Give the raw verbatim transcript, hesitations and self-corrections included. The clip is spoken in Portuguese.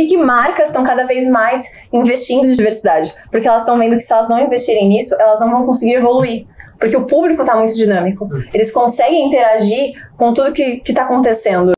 que que marcas estão cada vez mais investindo em diversidade? Porque elas estão vendo que se elas não investirem nisso, elas não vão conseguir evoluir. Porque o público está muito dinâmico. Eles conseguem interagir com tudo que está acontecendo.